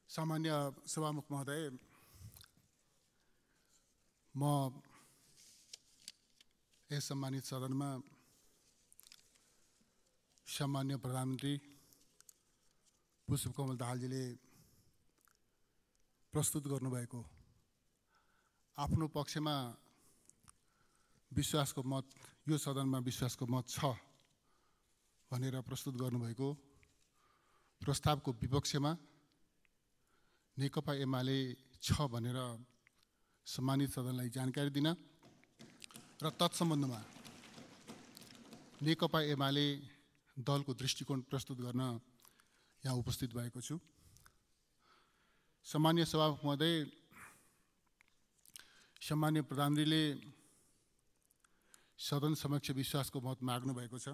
सामान्य सभामुख महोदय, म यस सम्मानित सदनमा सम्मान्य प्रधानमन्त्री पुष्पकमल दाहालजीले प्रस्तुत गर्नुभएको आफ्नो पक्षमा विश्वासको मत, यो सदनमा विश्वासको मत छ भनेर प्रस्तुत गर्नुभएको प्रस्तावको विपक्षमा नेकपा एमाले छ भनेर सम्मानित सदनलाई जानकारी दिन र तत्सम्बन्धमा नेकपा एमाले दलको दृष्टिकोण प्रस्तुत गर्न यहाँ उपस्थित भएको छु। सम्मान्य सभामुख महोदय, सम्मान्य प्रधानमन्त्रीले सदन समक्ष विश्वासको मत माग्नु भएको छ,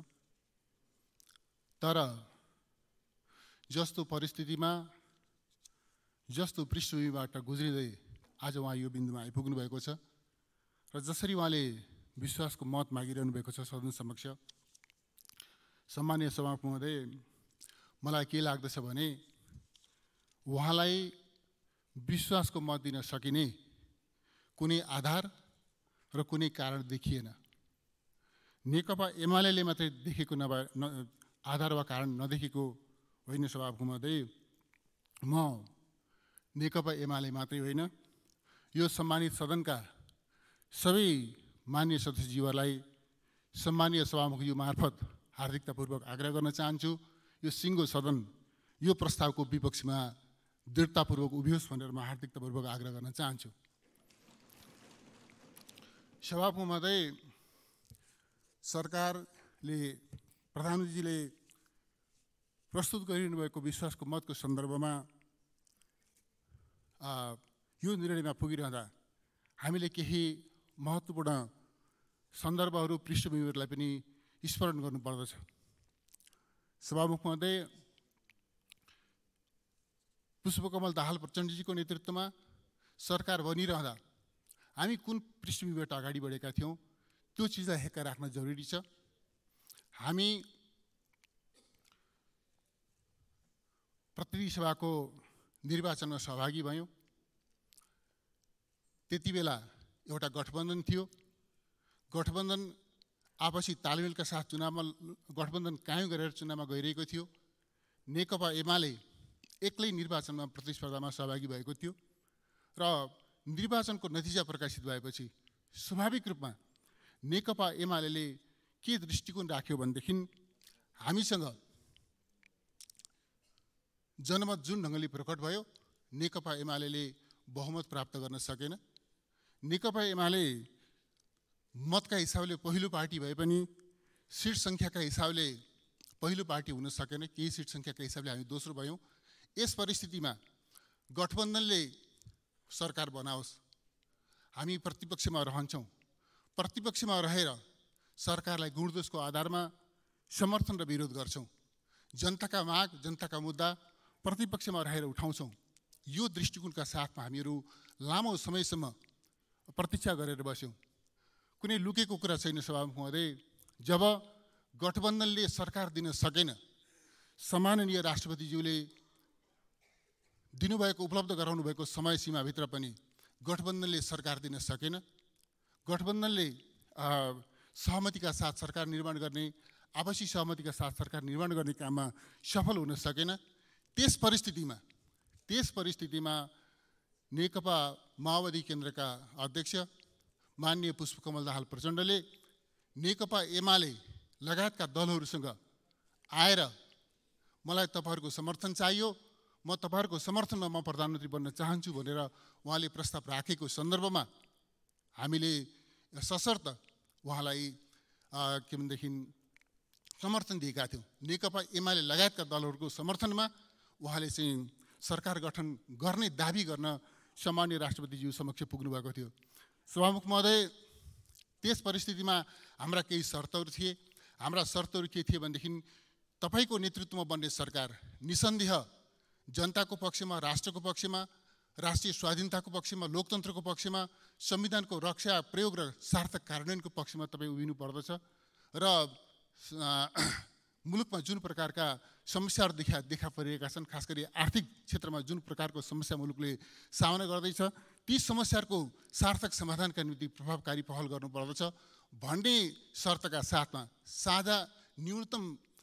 तर जस्तो परिस्थितिमा जस्तो पृष्ठभूमिबाट गुज्रिँदै आज उहाँ यो बिन्दुमा आइपुग्नु भएको छ र जसरी उहाँले विश्वासको मत मागिरहनु भएको छ सदन समक्ष, सम्मान्य सभामुख महोदय, मलाई के लाग्दछ भने उहाँलाई विश्वासको मत दिन सकिने कुनै आधार र कुनै कारण देखिएन। नेकपा एमाले मात्रै देखेको आधार वा कारण नदेखेको होइन सभामुख महोदय, म नेकपा एमाले मात्रै होइन, यो सम्मानित सदनका सबै मान्य सदस्यज्यूहरूलाई सम्मानीय सभामुखज्यू मार्फत हार्दिकतापूर्वक आग्रह गर्न चाहन्छु, यो सिङ्गो सदन यो प्रस्तावको विपक्षमा दृढतापूर्वक उभियोस् भनेर म हार्दिकतापूर्वक आग्रह गर्न चाहन्छु। सभामुख महोदय, सरकारले प्रधानमन्त्रीजीले प्रस्तुत गरिनु भएको विश्वासको मतको सन्दर्भमा यो निर्णयमा पुगिरहँदा हामीले केही महत्त्वपूर्ण सन्दर्भहरू, पृष्ठभूमिहरूलाई पनि स्मरण गर्नुपर्दछ। सभामुख महोदय, पुष्पकमल दाहाल प्रचण्डजीको नेतृत्वमा सरकार बनिरहँदा हामी कुन पृष्ठभूमिबाट अगाडि बढेका थियौँ त्यो चिजलाई हेक्का राख्न जरुरी छ। हामी प्रतिनिधि सभाको निर्वाचनमा सहभागी भयौँ। त्यति बेला एउटा गठबन्धन थियो। गठबन्धन आपसी तालमेलका साथ चुनावमा गठबन्धन कायम गरेर चुनावमा गइरहेको थियो। नेकपा एमाले एक्लै निर्वाचनमा प्रतिस्पर्धामा सहभागी भएको थियो र निर्वाचनको नतिजा प्रकाशित भएपछि स्वाभाविक रूपमा नेकपा एमाले के दृष्टिकोण राख्यो भनेदेखि हामीसँग जनमत जुन ढङ्गले प्रकट भयो, नेकपा एमाले बहुमत प्राप्त गर्न सकेन। नेकपा एमाले मतका हिसाबले पहिलो पार्टी भए पनि सिट सङ्ख्याका हिसाबले पहिलो पार्टी हुन सकेन, केही सिट सङ्ख्याका हिसाबले हामी दोस्रो भयौँ। यस परिस्थितिमा गठबन्धनले सरकार बनाओस्, हामी प्रतिपक्षमा रहन्छौँ। प्रतिपक्षमा रहेर सरकारलाई गुणदोषको आधारमा समर्थन र विरोध गर्छौँ। जनताका माग, जनताका मुद्दा प्रतिपक्षमा रहेर उठाउँछौँ। यो दृष्टिकोणका साथमा हामीहरू लामो समयसम्म प्रतीक्षा गरेर बस्यौँ। कुनै लुकेको कुरा छैन सभामुख महोदय, जब गठबन्धनले सरकार दिन सकेन, सम्माननीय राष्ट्रपतिज्यूले दिनुभएको उपलब्ध गराउनु भएको समय सीमाभित्र पनि गठबन्धनले सरकार दिन सकेन। गठबन्धनले सहमतिका साथ सरकार निर्माण गर्ने, आपसी सहमतिका साथ सरकार निर्माण गर्ने काममा सफल हुन सकेन। त्यस परिस्थितिमा नेकपा माओवादी केन्द्रका अध्यक्ष माननीय पुष्पकमल दाहाल प्रचण्डले नेकपा एमाले लगायतका दलहरूसँग आएर मलाई तपाईँहरूको समर्थन चाहियो, म तपाईँहरूको समर्थनमा म प्रधानमन्त्री बन्न चाहन्छु भनेर उहाँले प्रस्ताव राखेको सन्दर्भमा हामीले सशर्त उहाँलाई के भनेदेखि समर्थन दिएका थियौँ। नेकपा एमाले लगायतका दलहरूको समर्थनमा उहाँले चाहिँ सरकार गठन गर्ने दाबी गर्न सम्मान्य राष्ट्रपतिज्यू समक्ष पुग्नु भएको थियो। सभामुख महोदय, त्यस परिस्थितिमा हाम्रा केही शर्तहरू थिए। हाम्रा शर्तहरू के थिए भनेदेखि तपाईँको नेतृत्वमा बन्ने सरकार निसन्देह जनताको पक्षमा, राष्ट्रको पक्षमा, राष्ट्रिय स्वाधीनताको पक्षमा, लोकतन्त्रको पक्षमा, संविधानको रक्षा, प्रयोग र सार्थक कार्यान्वयनको पक्षमा तपाईँ उभिनु पर्दछ र मुलुकमा जुन प्रकारका समस्याहरू देखा परिरहेका छन्, खास गरी आर्थिक क्षेत्रमा जुन प्रकारको समस्या मुलुकले सामना गर्दैछ, ती समस्याहरूको सार्थक समाधानका निम्ति प्रभावकारी पहल गर्नुपर्दछ भन्ने शर्तका साथमा साझा न्यूनतम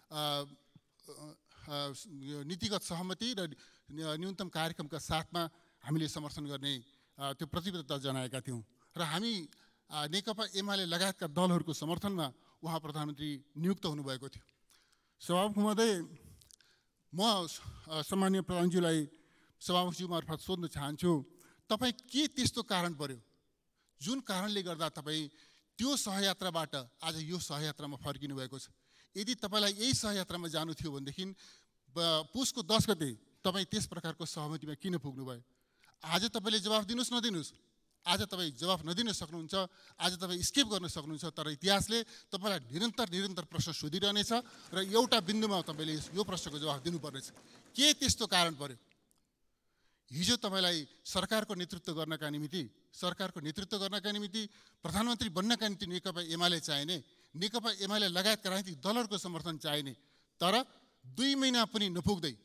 नीतिगत सहमति र न्यूनतम कार्यक्रमका साथमा हामीले समर्थन गर्ने त्यो प्रतिबद्धता जनाएका थियौँ र हामी नेकपा एमाले लगायतका दलहरूको समर्थनमा उहाँ प्रधानमन्त्री नियुक्त हुनुभएको थियो। सभामुख महोदय, म सम्माननीय प्रधानज्यूलाई सभामुखज्यू मार्फत सोध्न चाहन्छु, तपाईँ के त्यस्तो कारण पर्यो जुन कारणले गर्दा तपाईँ त्यो सहयात्राबाट आज यो सहयात्रामा फर्किनु भएको छ? यदि तपाईँलाई यही सहयात्रामा जानु थियो भनेदेखि पुसको 10 गते तपाईँ त्यस प्रकारको सहमतिमा किन पुग्नुभयो? आज तपाईँले जवाफ दिनुहोस् नदिनुहोस्, आज तपाईँ जवाफ नदिन सक्नुहुन्छ, आज तपाईँ स्किप गर्न सक्नुहुन्छ, तर इतिहासले तपाईँलाई निरन्तर प्रश्न सोधिरहनेछ र एउटा बिन्दुमा तपाईँले यो प्रश्नको जवाफ दिनुपर्नेछ। के त्यस्तो कारण पर्यो? हिजो तपाईँलाई सरकारको नेतृत्व गर्नका निमित्ति प्रधानमन्त्री बन्नका निम्ति नेकपा एमाले चाहिने, नेकपा एमाले लगायतका राजनीतिक दलहरूको समर्थन चाहिने, तर 2 महिना पनि नपुग्दै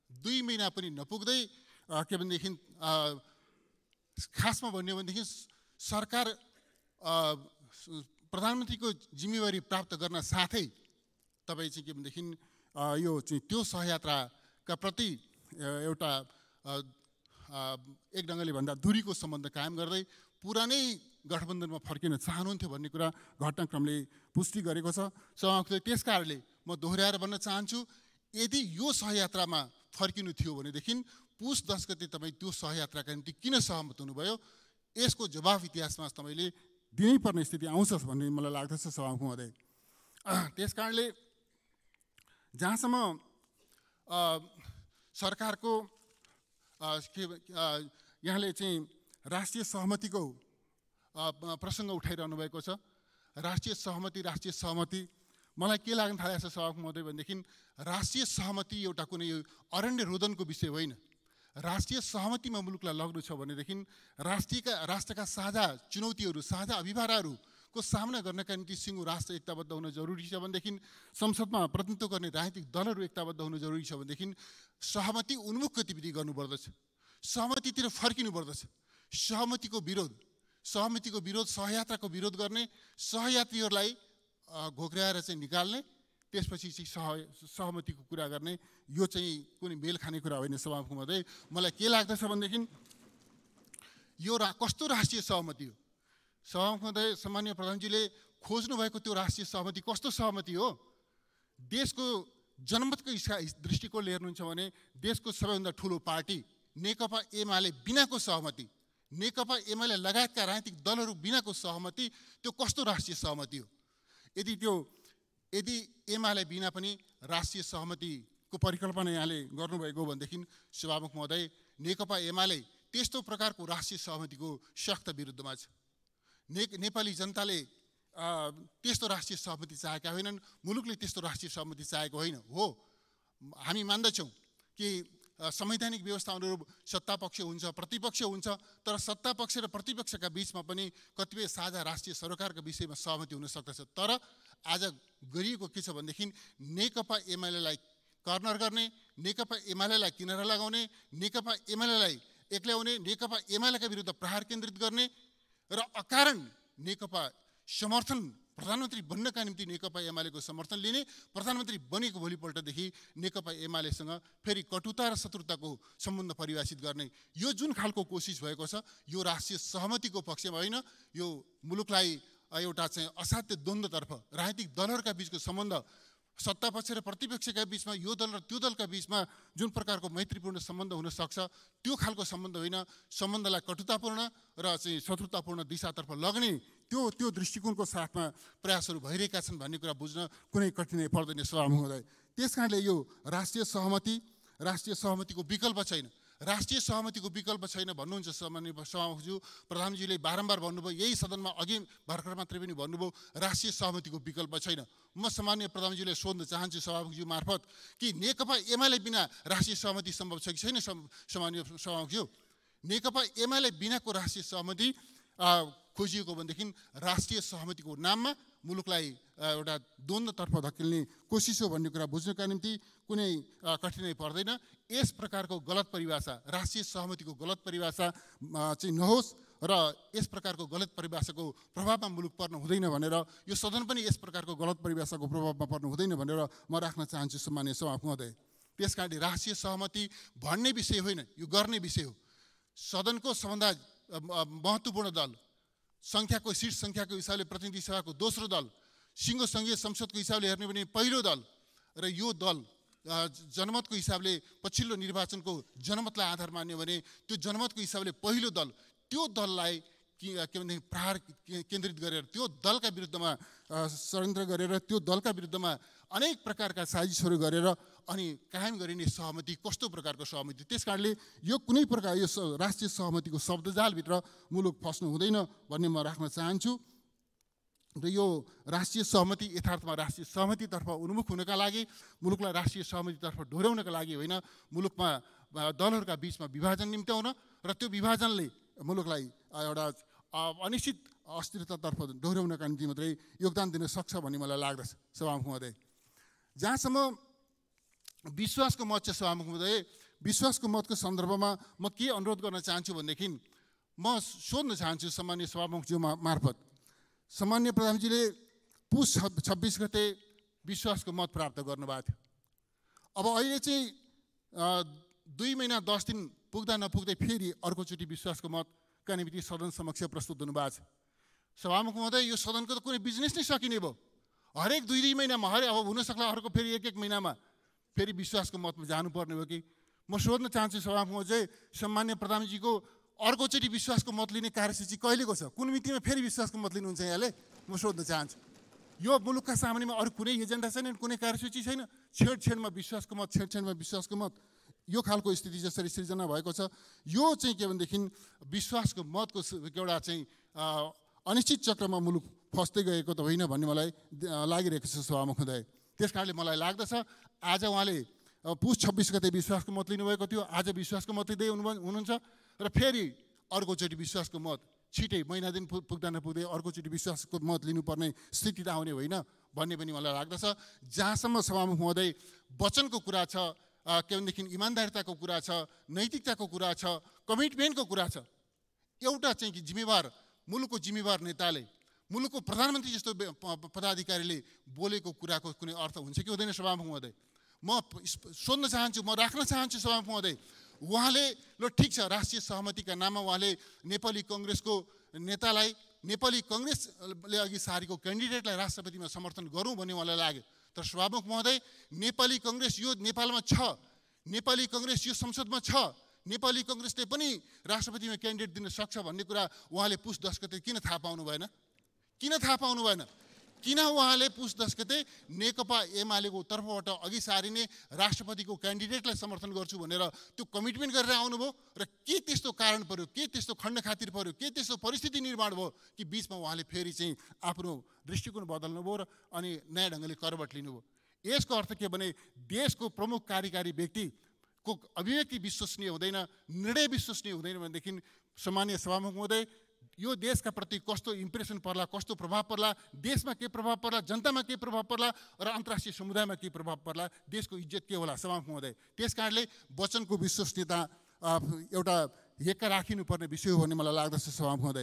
के भनेदेखि खासमा भन्यो भनेदेखि सरकार प्रधानमन्त्रीको जिम्मेवारी प्राप्त गर्न साथै तपाईँ चाहिँ के भनेदेखि यो चाहिँ त्यो सहयात्राका प्रति एउटा एक ढङ्गले भन्दा दूरीको सम्बन्ध कायम गर्दै पुरानै गठबन्धनमा फर्किन चाहनुहुन्थ्यो भन्ने कुरा घटनाक्रमले पुष्टि गरेको छ। सभामुखले त्यस कारणले म दोहोऱ्याएर भन्न चाहन्छु, यदि यो सहयात्रामा फर्किनु थियो भनेदेखि पुस 10 गते तपाईँ त्यो सहयात्राका निम्ति किन सहमत हुनुभयो? यसको जवाफ इतिहासमा तपाईँले दिनै पर्ने स्थिति आउँछ भन्ने मलाई लाग्दछ सभामुख महोदय। त्यस कारणले जहाँसम्म सरकारको यहाँले चाहिँ राष्ट्रिय सहमतिको प्रसङ्ग उठाइरहनु भएको छ, राष्ट्रिय सहमति मलाई के लाग्न थालेको छ सभामुख महोदय भनेदेखि राष्ट्रिय सहमति एउटा कुनै अरण्य रोदनको विषय होइन। राष्ट्रिय सहमतिमा मुलुकलाई लग्नु छ भनेदेखि राष्ट्रका साझा चुनौतीहरू, साझा अभिभावनाहरूको सामना गर्नका निम्ति सिङ्गो राष्ट्र एकताबद्ध हुन जरुरी छ भनेदेखि संसदमा प्रतिनिधित्व गर्ने राजनीतिक दलहरू एकताबद्ध हुन जरुरी छ भनेदेखि सहमति उन्मुख गतिविधि गर्नुपर्दछ, सहमतितिर फर्किनु पर्दछ। सहमतिको विरोध सहयात्राको विरोध गर्ने, सहयात्रीहरूलाई घोक्राएर चाहिँ निकाल्ने, त्यसपछि चाहिँ सहमतिको कुरा गर्ने, यो चाहिँ कुनै मेल खाने कुरा होइन सभामुख महोदय। मलाई के लाग्दछ भनेदेखि यो कस्तो राष्ट्रिय सहमति हो? सभामुख महोदय, सम्माननीय प्रधानजीले खोज्नु भएको त्यो राष्ट्रिय सहमति कस्तो सहमति हो? देशको जनमतको दृष्टिकोणले हेर्नुहुन्छ भने देशको सबैभन्दा ठुलो पार्टी नेकपा एमाले बिनाको सहमति, नेकपा एमाले लगायतका राजनीतिक दलहरू बिनाको सहमति, त्यो कस्तो राष्ट्रिय सहमति हो? यदि एमाले बिना पनि राष्ट्रिय सहमतिको परिकल्पना यहाँले गर्नुभएको भनेदेखि सभामुख महोदय, नेकपा एमाले त्यस्तो प्रकारको राष्ट्रिय सहमतिको सख्त विरुद्धमा छ। नेपाली जनताले त्यस्तो राष्ट्रिय सहमति चाहेका होइनन्, मुलुकले त्यस्तो राष्ट्रिय सहमति चाहेको होइन हो। हामी मान्दछौँ कि संवैधानिक व्यवस्था अनुरूप सत्तापक्ष हुन्छ, प्रतिपक्ष हुन्छ, तर सत्तापक्ष र प्रतिपक्षका बीचमा पनि कतिपय साझा राष्ट्रिय सरकारका विषयमा सहमति हुन सक्दछ। तर आज गरिएको के छ भनेदेखि नेकपा एमालेलाई कर्नर गर्ने, नेकपा एमालेलाई किनारा लगाउने, नेकपा एमालेलाई एक्ल्याउने, नेकपा एमालेका विरुद्ध प्रहार केन्द्रित गर्ने र अकारण नेकपा समर्थन, प्रधानमन्त्री बन्नका निम्ति नेकपा एमालेको समर्थन लिने, प्रधानमन्त्री बनेको भोलिपल्टदेखि नेकपा एमालेसँग फेरि कटुता र शत्रुताको सम्बन्ध परिभाषित गर्ने, यो जुन खालको कोसिस भएको छ यो राष्ट्रिय सहमतिको पक्षमा होइन। यो मुलुकलाई एउटा चाहिँ असाध्य द्वन्द्वतर्फ, राजनीतिक दलहरूका बीचको सम्बन्ध, सत्तापक्ष र प्रतिपक्षका बीचमा, यो दल र त्यो दलका बीचमा जुन प्रकारको मैत्रीपूर्ण सम्बन्ध हुन सक्छ त्यो खालको सम्बन्ध होइन। सम्बन्धलाई कटुतापूर्ण र चाहिँ शत्रुतापूर्ण दिशातर्फ लग्ने त्यो दृष्टिकोणको साथमा प्रयासहरू भइरहेका छन् भन्ने कुरा बुझ्न कुनै कठिनाइ पर्दैन सभामुख महोदय। त्यस कारणले यो राष्ट्रिय सहमतिको विकल्प छैन, राष्ट्रिय सहमतिको विकल्प छैन भन्नुहुन्छ सम्माननीय सभामुखज्यू। प्रधानमन्त्रीले बारम्बार भन्नुभयो, यही सदनमा अघि भर्खर मात्रै पनि भन्नुभयो, राष्ट्रिय सहमतिको विकल्प छैन। म सम्माननीय प्रधानमन्त्रीले सोध्न चाहन्छु सभामुखज्यू मार्फत कि नेकपा एमाले बिना राष्ट्रिय सहमति सम्भव छ कि छैन? सम्माननीय सभामुखज्यू, नेकपा एमाले बिनाको राष्ट्रिय सहमति खोजिएको भनेदेखि राष्ट्रिय सहमतिको नाममा मुलुकलाई एउटा द्वन्द्वतर्फ धकेल्ने कोसिस हो भन्ने कुरा बुझ्नका निम्ति कुनै कठिनाइ पर्दैन। यस प्रकारको गलत परिभाषा, राष्ट्रिय सहमतिको गलत परिभाषा चाहिँ नहोस् र यस प्रकारको गलत परिभाषाको प्रभावमा मुलुक पर्नु हुँदैन भनेर, यो सदन पनि यस प्रकारको गलत परिभाषाको प्रभावमा पर्नु हुँदैन भनेर म राख्न चाहन्छु सम्माननीय सभामुख महोदय। त्यसकारणले राष्ट्रिय सहमति भन्ने विषय होइन, यो गर्ने विषय हो। सदनको सबभन्दा महत्त्वपूर्ण दल, सङ्ख्याको सिट सङ्ख्याको हिसाबले प्रतिनिधि सभाको दोस्रो दल, सिङ्गो सङ्घीय संसदको हिसाबले हेर्ने भने पहिलो दल, र यो दल जनमतको हिसाबले पछिल्लो निर्वाचनको जनमतलाई आधार मान्यो भने त्यो जनमतको हिसाबले पहिलो दल, त्यो दललाई के भनेदेखि प्रहार केन्द्रित गरेर त्यो दलका विरुद्धमा षड्यन्त्र गरेर त्यो दलका विरुद्धमा अनेक प्रकारका साजिसहरू गरेर अनि कायम गरिने सहमति कस्तो प्रकारको सहमति। त्यसकारणले यो कुनै प्रकार यो राष्ट्रिय सहमतिको शब्दजालभित्र मुलुक फस्नु हुँदैन भन्ने म राख्न चाहन्छु। र यो राष्ट्रिय सहमति यथार्थमा राष्ट्रिय सहमतितर्फ उन्मुख हुनका लागि, मुलुकलाई राष्ट्रिय सहमतितर्फ डोर्याउनका लागि होइन, मुलुकमा दलहरूका बिचमा विभाजन निम्त्याउन र त्यो विभाजनले मुलुकलाई एउटा अनिश्चित अस्थिरतातर्फ डोर्याउनका निम्ति मात्रै योगदान दिन सक्छ भन्ने मलाई लाग्दछ सभामुख महोदय। जहाँसम्म विश्वासको मत छ सभामुख महोदय, विश्वासको मतको सन्दर्भमा म के अनुरोध गर्न चाहन्छु भनेदेखि म सोध्न चाहन्छु सम्माननीय सभामुखज्यू मार्फत, सम्माननीय प्रधानजीले पुस 26 गते विश्वासको मत प्राप्त गर्नुभएको थियो। अब अहिले चाहिँ 2 महिना 10 दिन पुग्दा नपुग्दै फेरि अर्कोचोटि विश्वासको मतका निम्ति सदन समक्ष प्रस्तुत हुनुभएको छ। सभामुख महोदय, यो सदनको त कुनै बिजनेस नै सकिने भयो। हरेक 2-2 महिनामा अब हुनसक्ला अर्को फेरि 1-1 महिनामा फेरि विश्वासको मतमा जानुपर्ने हो कि। म सोध्न चाहन्छु सभामुख महोदय, सम्मान्य प्रधानजीको अर्कोचोटि विश्वासको मत लिने कार्यसूची कहिलेको छ? कुन मितिमा फेरि विश्वासको मत लिनुहुन्छ यहाँले? म सोध्न चाहन्छु। यो मुलुकका सामुन्नेमा अरू कुनै एजेन्डा छैन, कुनै कार्यसूची छैन। छेडछेडमा विश्वासको मत, छेडछेडमा विश्वासको मत, यो खालको स्थिति जसरी सिर्जना भएको छ, यो चाहिँ के भनेदेखि विश्वासको मतको एउटा चाहिँ अनिश्चित चक्रमा मुलुक फस्दै गएको त होइन भन्ने मलाई लागिरहेको छ सभामुख महोदय। त्यस कारणले मलाई लाग्दछ आज उहाँले पुस 26 गते विश्वासको मत लिनुभएको थियो, आज विश्वासको मत लिँदै हुनुहुन्छ र फेरि अर्कोचोटि विश्वासको मत छिटै महिना दिन पुग्दा नपुग्दै अर्कोचोटि विश्वासको मत लिनुपर्ने स्थिति त आउने होइन भन्ने पनि मलाई लाग्दछ। जहाँसम्म सभामुख महोदय वचनको कुरा छ, के भनेदेखि इमान्दारिताको कुरा छ, नैतिकताको कुरा छ, कमिटमेन्टको कुरा छ, एउटा चाहिँ कि जिम्मेवार मुलुकको जिम्मेवार नेताले, मुलुकको प्रधानमन्त्री जस्तो पदाधिकारीले बोलेको कुराको कुनै अर्थ हुन्छ कि हुँदैन सभामुख महोदय? म सोध्न चाहन्छु, म राख्न चाहन्छु सभामुख महोदय, उहाँले ल ठिक छ राष्ट्रिय सहमतिका नाममा उहाँले नेपाली कङ्ग्रेसको नेतालाई, नेपाली कङ्ग्रेसले अघि सारेको क्यान्डिडेटलाई राष्ट्रपतिमा समर्थन गरौँ भन्ने उहाँलाई लाग्यो। तर सभामुख महोदय, नेपाली कङ्ग्रेस यो नेपालमा छ, नेपाली कङ्ग्रेस यो संसदमा छ, नेपाली कङ्ग्रेसले पनि राष्ट्रपतिमा क्यान्डिडेट दिन सक्छ भन्ने कुरा उहाँले पुस 10 गते किन थाहा पाउनु भएन? किन थाहा पाउनु भएन? किन उहाँले पुस 10 गते नेकपा एमालेको तर्फबाट अघि सारिने राष्ट्रपतिको क्यान्डिडेटलाई समर्थन गर्छु भनेर त्यो कमिटमेन्ट गरेर आउनुभयो? र के त्यस्तो कारण पर्यो, के त्यस्तो खण्ड खातिर पर्यो, के त्यस्तो परिस्थिति निर्माण भयो कि बिचमा उहाँले फेरि चाहिँ आफ्नो दृष्टिकोण बदल्नुभयो र अनि नयाँ ढङ्गले करवट लिनुभयो? यसको अर्थ के भने देशको प्रमुख कार्यकारी व्यक्तिको अभिव्यक्ति विश्वसनीय हुँदैन, निर्णय विश्वसनीय हुँदैन भनेदेखि सम्माननीय सभामुख महोदय, यो देशका प्रति कस्तो इम्प्रेसन पर्ला, कस्तो प्रभाव पर्ला, देशमा के प्रभाव पर्ला, जनतामा के प्रभाव पर्ला र अन्तर्राष्ट्रिय समुदायमा के प्रभाव पर्ला, देशको इज्जत के होला सभामुख महोदय? त्यस कारणले वचनको विश्वसनीयता एउटा हेक्का राखिनुपर्ने विषय हो भन्ने मलाई लाग्दछ सभामुख महोदय।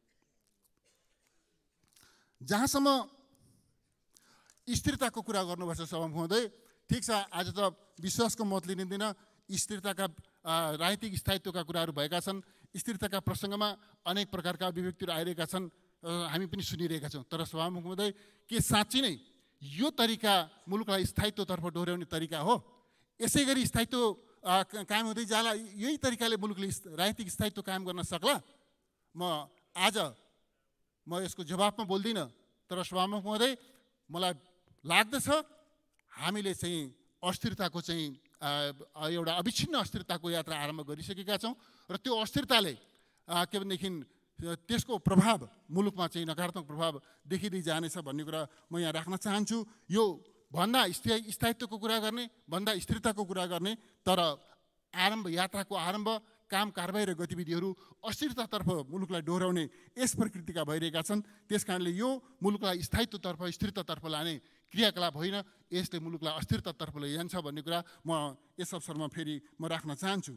जहाँसम्म स्थिरताको कुरा गर्नुभएको छ सभामुख महोदय, ठिक छ, आज त विश्वासको मत लिँदैन, स्थिरताका राजनीतिक स्थायित्वका कुराहरू भएका छन्, स्थिरताका प्रसङ्गमा अनेक प्रकारका अभिव्यक्तिहरू आइरहेका छन्, हामी पनि सुनिरहेका छौँ। तर सभामुख महोदय, के साँच्चै नै यो तरिका मुलुकलाई स्थायित्वतर्फ डोर्याउने तरिका हो? यसै गरी स्थायित्व कायम हुँदै जाला, यही तरिकाले मुलुकले राजनीतिक स्थायित्व कायम गर्न सक्ला? आज म यसको जवाफमा बोल्दिनँ, तर सभामुख महोदय मलाई लाग्दछ हामीले चाहिँ अस्थिरताको चाहिँ एउटा अविच्छिन्न अस्थिरताको यात्रा आरम्भ गरिसकेका छौँ र त्यो अस्थिरताले के भनेदेखि त्यसको प्रभाव मुलुकमा चाहिँ नकारात्मक प्रभाव देखिँदै जानेछ भन्ने कुरा म यहाँ राख्न चाहन्छु। यो भन्दा स्थायित्वको कुरा गर्ने, भन्दा स्थिरताको कुरा गर्ने, तर यात्राको आरम्भ काम कारबाही र गतिविधिहरू अस्थिरतातर्फ मुलुकलाई डोहोऱ्याउने यस प्रकृतिका भइरहेका छन्। त्यसकारणले यो मुलुकलाई स्थायित्वतर्फ स्थिरतातर्फ लाने क्रियाकलाप होइन, यसले मुलुकलाई अस्थिरतातर्फ लैजान्छ भन्ने कुरा म यस अवसरमा फेरि म राख्न चाहन्छु।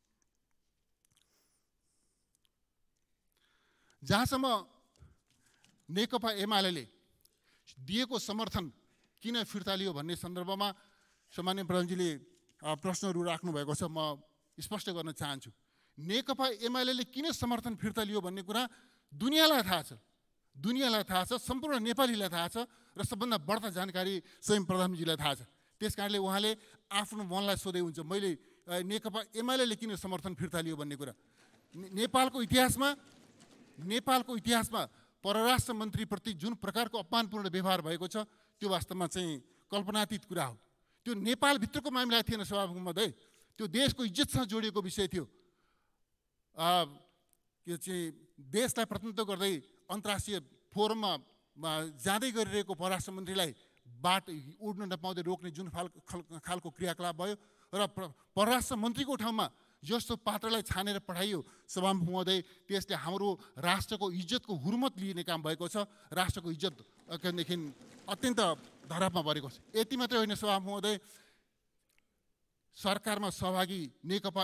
जहाँसम्म नेकपा एमाले दिएको समर्थन किन फिर्ता लियो भन्ने सन्दर्भमा सामान्य प्रधानजीले प्रश्नहरू राख्नु भएको छ, म स्पष्ट गर्न चाहन्छु। नेकपा एमाले किन समर्थन फिर्ता लियो भन्ने कुरा दुनियाँलाई थाहा छ, सम्पूर्ण नेपालीलाई थाहा छ र सबभन्दा बढ्ता जानकारी स्वयं प्रधानमन्त्रीलाई थाहा छ। त्यसकारणले उहाँले आफ्नो मनलाई सोधे हुन्छ, मैले नेकपा एमाले किन समर्थन फिर्ता लियो भन्ने कुरा। नेपालको इतिहासमा परराष्ट्र मन्त्रीप्रति जुन प्रकारको अपमानपूर्ण व्यवहार भएको छ त्यो वास्तवमा चाहिँ कल्पनातीत कुरा हो। त्यो नेपालभित्रको मामिला थिएन सभामुख महोदय, त्यो देशको इज्जतसँग जोडिएको विषय थियो। के चाहिँ देशलाई प्रतिनिधित्व गर्दै अन्तर्राष्ट्रिय फोरममा जाँदै गरिरहेको परराष्ट्र मन्त्रीलाई बाट उड्न नपाउँदै रोक्ने जुन खालको क्रियाकलाप भयो र परराष्ट्र मन्त्रीको ठाउँमा जस्तो पात्रलाई छानेर पठाइयो सभामुख महोदय, त्यसले हाम्रो राष्ट्रको इज्जतको हुर्मत लिने काम भएको छ। राष्ट्रको इज्जत देखि अत्यन्त धरापमा परेको छ। यति मात्रै होइन सभामुख महोदय, सरकारमा सहभागी नेकपा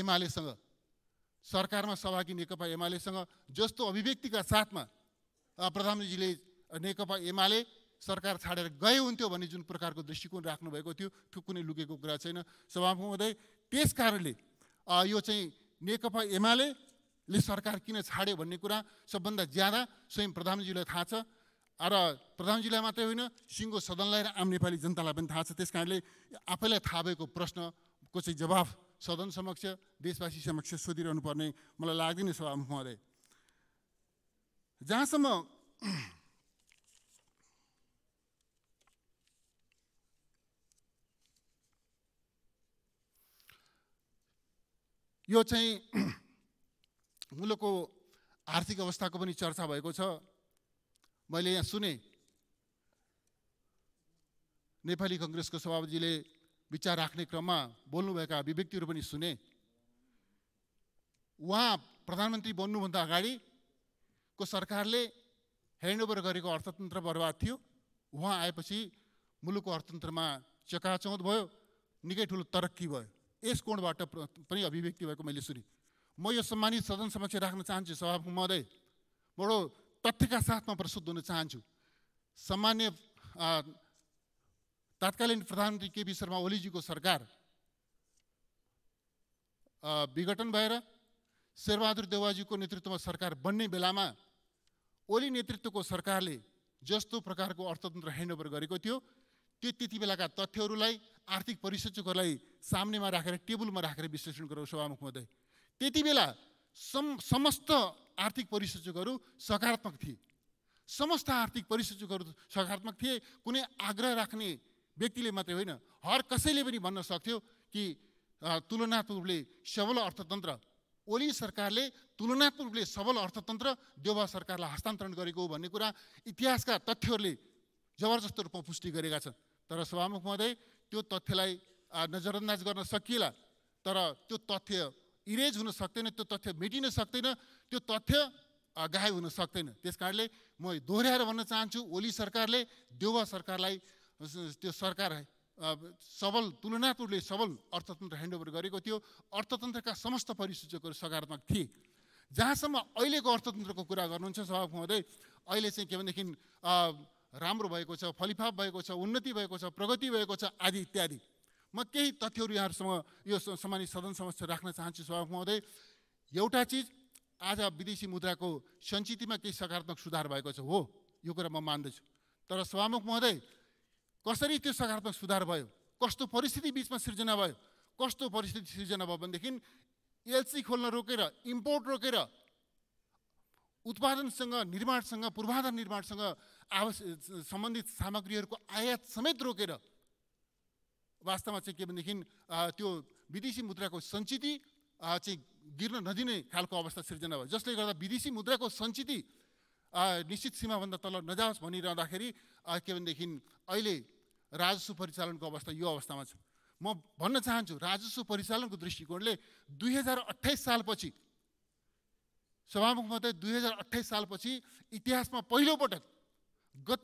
एमालेसँग जस्तो अभिव्यक्तिका साथमा प्रधानमन्त्रीले नेकपा एमाले सरकार छाडेर गए हुन्थ्यो भन्ने जुन प्रकारको दृष्टिकोण राख्नुभएको थियो त्यो कुनै लुकेको कुरा छैन सभामुख महोदय। त्यस कारणले यो चाहिँ नेकपा एमाले सरकार किन छाड्यो भन्ने कुरा सबभन्दा ज्यादा स्वयं प्रधानमन्त्रीलाई थाहा छ र प्रधानमन्त्रीलाई मात्रै होइन सिङ्गो सदनलाई र आम नेपाली जनतालाई पनि थाहा छ। त्यस कारणले आफैलाई थाहा भएको प्रश्नको चाहिँ जवाफ सदन समक्ष देशवासी समक्ष सोधिरहनु पर्ने मलाई लाग्दैन सभामुख महोदय। जहाँसम्म यो चाहिँ मुलुकको आर्थिक अवस्थाको पनि चर्चा भएको छ। मैले यहाँ सुने नेपाली कांग्रेसको सभापतिले विचार राख्ने क्रममा बोल्नुभएका अभिव्यक्तिहरू पनि सुने। उहाँ प्रधानमन्त्री बन्नुभन्दा अगाडिको सरकारले ह्यान्डओभर गरेको अर्थतन्त्र बर्बाद थियो। उहाँ आएपछि मुलुकको अर्थतन्त्रमा चकाचौँध भयो, निकै ठुलो तरक्की भयो। यस कोणबाट पनि अभिव्यक्ति भएको मैले सुने। म यो सम्मानित सदन समक्ष राख्न चाहन्छु सभामुख महोदय, बडो तथ्यका साथमा प्रस्तुत हुन चाहन्छु। सामान्य तत्कालीन प्रधानमन्त्री केपी शर्मा ओलीजीको सरकार विघटन भएर शेरबहादुर देउवाजीको नेतृत्वमा सरकार बन्ने बेलामा ओली नेतृत्वको सरकारले जस्तो प्रकारको अर्थतन्त्र ह्यान्डओभर गरेको थियो त्यो त्यति बेलाका तथ्यहरूलाई आर्थिक परिसूचकहरूलाई सामनेमा राखेर टेबलमा राखेर विश्लेषण गरौँ सभामुख महोदय। त्यति बेला समस्त आर्थिक परिसूचकहरू सकारात्मक थिए, समस्त आर्थिक परिसूचकहरू सकारात्मक थिए। कुनै आग्रह राख्ने व्यक्तिले मात्रै होइन, हर कसैले पनि भन्न सक्थ्यो कि तुलनात्मक रूपले सबल अर्थतन्त्र ओली सरकारले तुलनात्मक रूपले सबल अर्थतन्त्र देउवा सरकारलाई हस्तान्तरण गरेको हो भन्ने कुरा इतिहासका तथ्यहरूले जबरजस्त रूपमा पुष्टि गरेका छन्। तर सभामुख महोदय त्यो तथ्यलाई नजरअन्दाज गर्न सकिएला, तर त्यो तथ्य इरेज हुन सक्दैन, त्यो तथ्य मेटिन सक्दैन, त्यो तथ्य गायब हुन सक्दैन। त्यस कारणले म दोहोऱ्याएर भन्न चाहन्छु, ओली सरकारले देउवा सरकारलाई त्यो सरकार सबल तुलनात्मक रूपले सबल अर्थतन्त्र ह्यान्डओभर गरेको थियो। अर्थतन्त्रका समस्त परिसूचकहरू सकारात्मक थिए। जहाँसम्म अहिलेको अर्थतन्त्रको कुरा गर्नुहुन्छ सभामुख महोदय, अहिले चाहिँ के भनेदेखि राम्रो भएको छ, फलिफाप भएको छ, उन्नति भएको छ, प्रगति भएको छ आदि इत्यादि। म केही तथ्यहरू यहाँहरूसँग यो सम्मानित सदन समक्ष राख्न चाहन्छु सभामुख महोदय। एउटा चिज, आज विदेशी मुद्राको सञ्चितमा केही सकारात्मक सुधार भएको छ, हो यो कुरा म मान्दछु। तर सभामुख महोदय कसरी त्यो सकारात्मक सुधार भयो, कस्तो परिस्थिति बिचमा सिर्जना भयो, कस्तो परिस्थिति सिर्जना भयो भनेदेखि एलसी खोल्न रोकेर, इम्पोर्ट रोकेर, उत्पादनसँग निर्माणसँग पूर्वाधार निर्माणसँग सम्बन्धित सामग्रीहरूको आयात समेत रोकेर वास्तवमा चाहिँ के भनेदेखि त्यो विदेशी मुद्राको सञ्चिति चाहिँ गिर्न नदिने खालको अवस्था सिर्जना भयो, जसले गर्दा विदेशी मुद्राको सञ्चिति निश्चित सीमाभन्दा तल नजाओस् भनिरहँदाखेरि के भनेदेखि अहिले राजस्व परिचालनको अवस्था यो अवस्थामा छ। म भन्न चाहन्छु राजस्व परिचालनको दृष्टिकोणले 2028 सालपछि सभामुख महोदय 2028 सालपछि इतिहासमा पहिलोपटक गत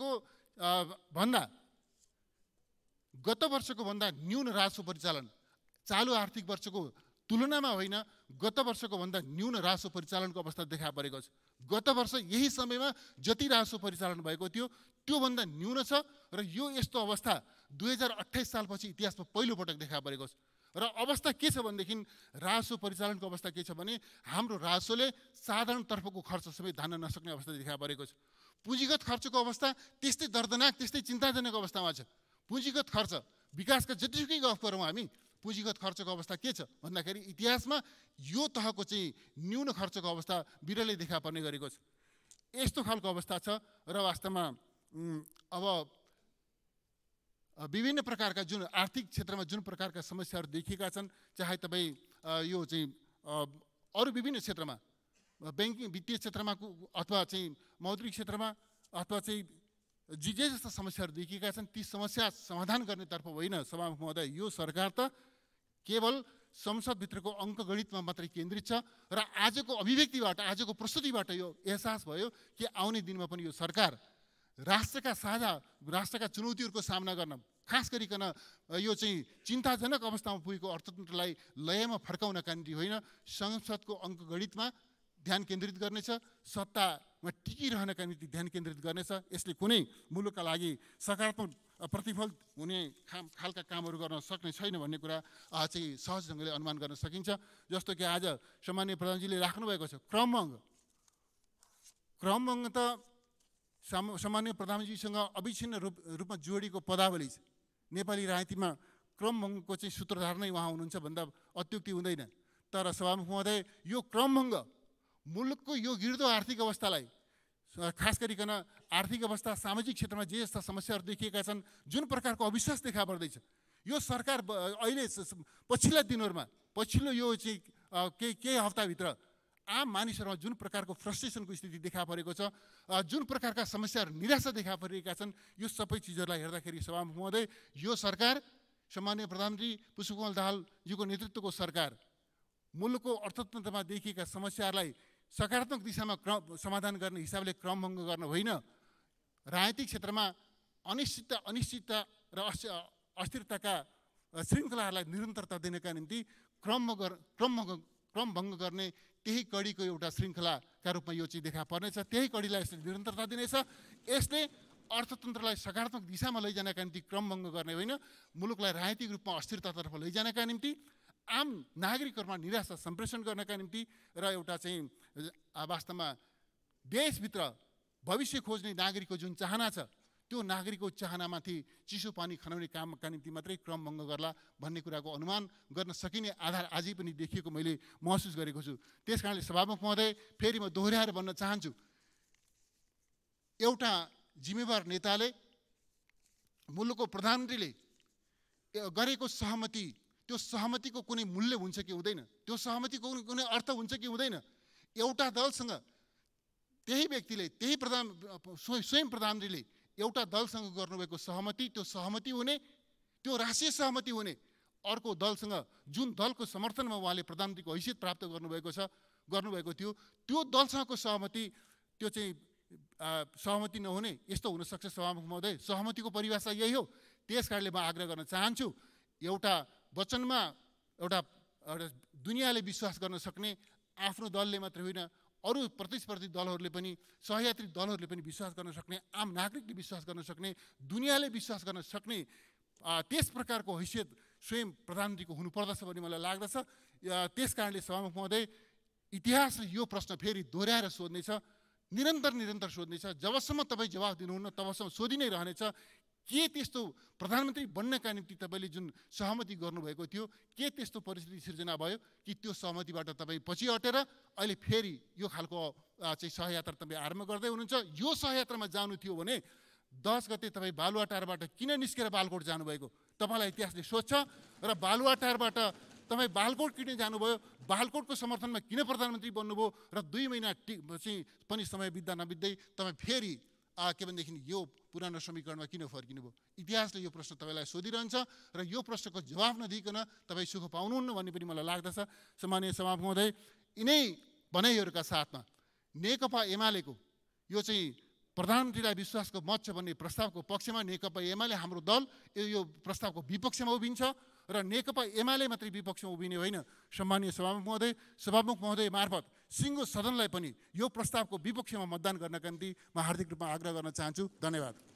वर्षको भन्दा न्यून राजस्व परिचालन चालु आर्थिक वर्षको तुलनामा होइन गत वर्षको भन्दा न्यून राजस्व परिचालनको अवस्था देखा परेको छ। गत वर्ष यही समयमा जति राजस्व परिचालन भएको थियो त्योभन्दा न्यून छ र यो यस्तो अवस्था 2028 सालपछि इतिहासमा पहिलोपटक देखा परेको छ। र अवस्था के छ भनेदेखि राजस्व परिचालनको अवस्था के छ भने हाम्रो राजस्वले साधारण तर्फको खर्च सबै धान्न नसक्ने अवस्था देखा परेको छ। पुँजीगत खर्चको अवस्था त्यस्तै दर्दनाक त्यस्तै चिन्ताजनक अवस्थामा छ। पुँजीगत खर्च विकासका जतिसुकै गफ गरौँ हामी पुँजीगत खर्चको अवस्था के छ भन्दाखेरि इतिहासमा यो तहको चाहिँ न्यून खर्चको अवस्था बिरलै देखा पर्ने गरेको छ। यस्तो खालको अवस्था छ र वास्तवमा अब विभिन्न प्रकारका जुन आर्थिक क्षेत्रमा जुन प्रकारका समस्याहरू देखिएका छन् चाहे तपाईँ यो चाहिँ अरू विभिन्न क्षेत्रमा ब्याङ्किङ वित्तीय क्षेत्रमा अथवा चाहिँ मौद्रिक क्षेत्रमा अथवा चाहिँ जे जस्ता समस्याहरू देखिएका छन् ती समस्या समाधान गर्नेतर्फ होइन सभामुख महोदय यो सरकार त केवल संसदभित्रको अङ्कगणितमा मात्रै केन्द्रित छ र आजको अभिव्यक्तिबाट आजको प्रस्तुतिबाट यो एहसास भयो कि आउने दिनमा पनि यो सरकार राष्ट्रका चुनौतीहरूको सामना गर्न खास गरिकन यो चाहिँ चिन्ताजनक अवस्थामा पुगेको अर्थतन्त्रलाई लयमा फर्काउनका निम्ति होइन संसदको अङ्कगणितमा ध्यान केन्द्रित गर्नेछ सत्तामा टिकिरहनका निम्ति ध्यान केन्द्रित गर्नेछ। यसले कुनै मुलुकका लागि सकारात्मक प्रतिफल हुने खालका कामहरू गर्न सक्ने छैन भन्ने कुरा चाहिँ सहज ढङ्गले अनुमान गर्न सकिन्छ। जस्तो कि आज सम्माननीय प्रधानजीले राख्नुभएको छ क्रमभङ्ग त सम्माननीय प्रधानजीसँग अविच्छिन्न रूपमा जोडिएको पदावली छ। नेपाली राजनीतिमा क्रमभङ्गको चाहिँ सूत्रधार नै उहाँ हुनुहुन्छ भन्दा अत्युक्ति हुँदैन। तर सभामुख महोदय यो क्रमभङ्ग मुलुकको यो गिर्दो आर्थिक अवस्थालाई खास गरिकन आर्थिक अवस्था सामाजिक क्षेत्रमा जे जस्ता समस्याहरू देखिएका छन् जुन प्रकारको अविश्वास देखा पर्दैछ यो सरकार अहिले पछिल्ला दिनहरूमा पछिल्लो यो चाहिँ केही हप्ताभित्र आम मानिसहरूमा जुन प्रकारको फ्रस्ट्रेसनको स्थिति देखा परेको छ जुन प्रकारका समस्याहरू निराशा देखा परिरहेका छन् यो सबै चिजहरूलाई हेर्दाखेरि सभामुख महोदय यो सरकार सम्माननीय प्रधानमन्त्री पुष्पकमल दाहालजीको नेतृत्वको सरकार मुलुकको अर्थतन्त्रमा देखिएका समस्याहरूलाई सकारात्मक दिशामा समाधान गर्ने हिसाबले क्रमभङ्ग गर्न होइन राजनीतिक क्षेत्रमा अनिश्चितता र अस्थिरताका श्रृङ्खलाहरूलाई निरन्तरता दिनका निम्ति क्रमभङ्ग गर्ने त्यही कडीको एउटा श्रृङ्खलाका रूपमा यो चाहिँ देखा पर्नेछ। त्यही कडीलाई यसले निरन्तरता दिनेछ। यसले अर्थतन्त्रलाई सकारात्मक दिशामा लैजानका निम्ति क्रमभङ्ग गर्ने होइन मुलुकलाई राजनीतिक रूपमा अस्थिरतातर्फ लैजानका निम्ति आम नागरिकहरूमा निराशा सम्प्रेषण गर्नका निम्ति र एउटा चाहिँ वास्तवमा देशभित्र भविष्य खोज्ने नागरिकको जुन चाहना छ त्यो नागरिकको चाहनामाथि चिसो पानी खनाउने कामका निम्ति मात्रै क्रमभङ्ग गर्ला भन्ने कुराको अनुमान गर्न सकिने आधार आजै पनि देखिएको मैले महसुस गरेको छु। त्यसकारणले सभामुख महोदय फेरि म दोहोऱ्याएर भन्न चाहन्छु एउटा जिम्मेवार नेताले मुलुकको प्रधानमन्त्रीले गरेको सहमति त्यो सहमतिको कुनै मूल्य हुन्छ कि हुँदैन त्यो सहमतिको कुनै अर्थ हुन्छ कि हुँदैन एउटा दलसँग त्यही व्यक्तिले त्यही स्वयं प्रधानमन्त्रीले एउटा दलसँग गर्नुभएको सहमति त्यो सहमति हुने त्यो राष्ट्रिय सहमति हुने अर्को दलसँग जुन दलको समर्थनमा उहाँले प्रधानमन्त्रीको हैसियत प्राप्त गर्नुभएको थियो त्यो दलसँगको सहमति त्यो चाहिँ सहमति नहुने यस्तो हुनसक्छ सभामुख महोदय। सहमतिको परिभाषा यही हो। त्यसकारणले म आग्रह गर्न चाहन्छु एउटा वचनमा एउटा दुनियाँले विश्वास गर्न सक्ने आफ्नो दलले मात्रै होइन अरू प्रतिस्पर्धी दलहरूले पनि सहयात्री दलहरूले पनि विश्वास गर्न सक्ने आम नागरिकले विश्वास गर्न सक्ने दुनियाँले विश्वास गर्न सक्ने त्यस प्रकारको हैसियत स्वयं प्रधानमन्त्रीको हुनुपर्दछ भन्ने मलाई लाग्दछ। त्यसकारणले सभामुख महोदय इतिहासले यो प्रश्न फेरि दोहोऱ्याएर सोध्नेछ निरन्तर सोध्नेछ। जबसम्म तपाईँ जवाफ दिनुहुन्न तबसम्म सोधि नै रहनेछ के त्यस्तो प्रधानमन्त्री बन्नका निम्ति तपाईँले जुन सहमति गर्नुभएको थियो के त्यस्तो परिस्थिति सिर्जना भयो कि त्यो सहमतिबाट तपाईँ पछि हटेर अहिले फेरि यो खालको चाहिँ सहयात्रा तपाईँ आरम्भ गर्दै हुनुहुन्छ। यो सहयात्रामा जानु थियो भने 10 गते तपाईँ बालुवाटारबाट किन निस्केर बालकोट जानुभएको तपाईँलाई इतिहासले सोध्छ र बालुवाटारबाट तपाईँ बालकोट किन जानुभयो बालकोटको समर्थनमा किन प्रधानमन्त्री बन्नुभयो र 2 महिना चाहिँ पनि समय बित्दा नबित्दै तपाईँ फेरि के भनेदेखि यो पुरानो समीकरणमा किन फर्किनु भयो? इतिहासले यो प्रश्न तपाईँलाई सोधिरहन्छ र यो प्रश्नको जवाफ नदिइकन तपाईँ सुख पाउनुहुन्न भन्ने पनि मलाई लाग्दछ। सम्मानीय सभामुख महोदय, यिनै भनाइहरूका साथमा नेकपा एमालेको यो चाहिँ प्रधानमन्त्रीलाई विश्वासको मत छ भन्ने प्रस्तावको पक्षमा नेकपा एमाले हाम्रो दल यो प्रस्तावको विपक्षमा उभिन्छ र नेकपा एमाले मात्रै विपक्षमा उभिने होइन, सम्मानीय सभामुख महोदय मार्फत सिङ्गो सदनलाई पनि यो प्रस्तावको विपक्षमा मतदान गर्नका निम्ति म हार्दिक रूपमा आग्रह गर्न चाहन्छु। धन्यवाद।